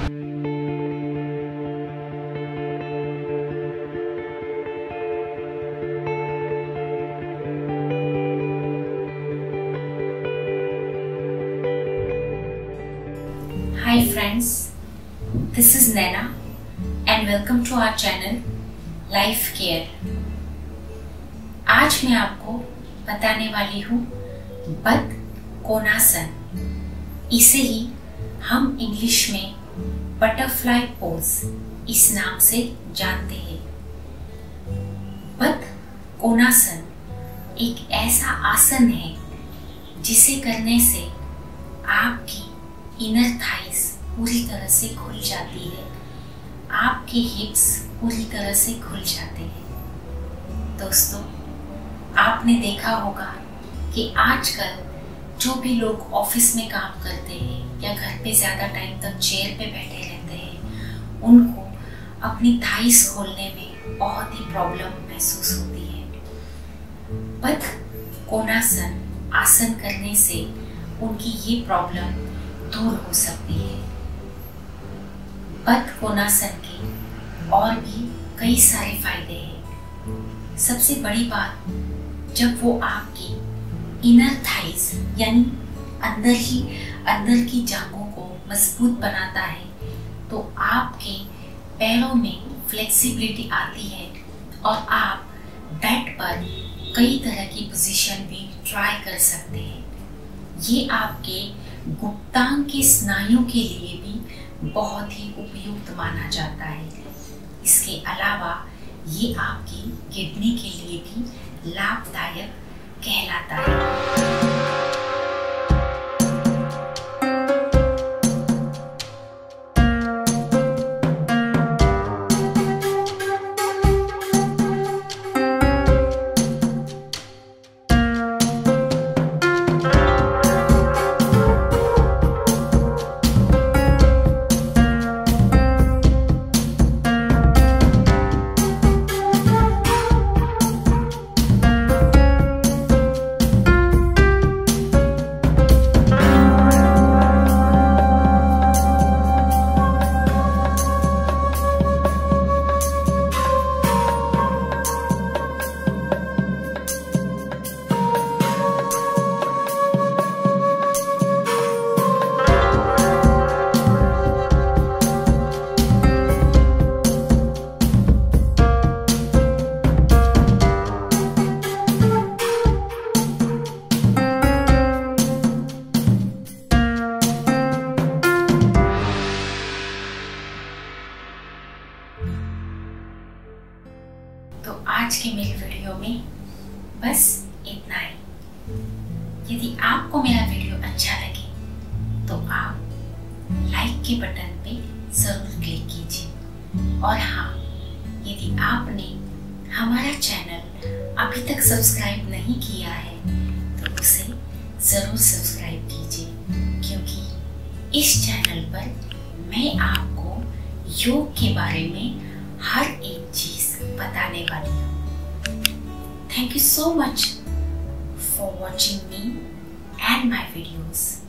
Hi friends, this is Naina and welcome to our channel Life Care। आज मैं आपको बताने वाली हूँ बद्ध कोणासन। इसे ही हम इंग्लिश में बटरफ्लाई पोज इस नाम से जानते हैं। बद्ध कोणासन एक ऐसा आसन है जिसे करने से आपकी इनर थाइस पूरी तरह से खुल जाती है, आपके हिप्स पूरी तरह से खुल जाते हैं। दोस्तों, आपने देखा होगा कि आजकल जो भी लोग ऑफिस में काम करते हैं या घर पे ज़्यादा टाइम तक चेयर पे बैठे रहते हैं, उनको अपनी थाइस खोलने में बहुत ही प्रॉब्लम महसूस होती है। बद्ध कोणासन आसन करने से उनकी ये प्रॉब्लम दूर हो सकती है। बद्ध कोणासन के और भी कई सारे फायदे हैं। सबसे बड़ी बात, जब वो आपकी इनर थाइस यानी अंदर की जांघों को मजबूत बनाता है, तो आपके पैरों में फ्लेक्सिबिलिटी आती है और आप बेड पर कई तरह की पोजीशन भी ट्राई कर सकते हैं। ये आपके गुप्तांग के स्नायुओं के लिए भी बहुत ही उपयुक्त माना जाता है। इसके अलावा ये आपकी किडनी के लिए भी लाभदायक कहलाता है। तो आज के मेरे वीडियो में बस इतना ही। यदि आपको मेरा वीडियो अच्छा लगे तो आप लाइक के बटन पे जरूर क्लिक कीजिए। और हाँ, यदि आपने हमारा चैनल अभी तक सब्सक्राइब नहीं किया है तो उसे जरूर सब्सक्राइब कीजिए, क्योंकि इस चैनल पर मैं आपको योग के बारे में हर एक चीज बताने वाली हूँ। Thank you so much for watching me and my videos.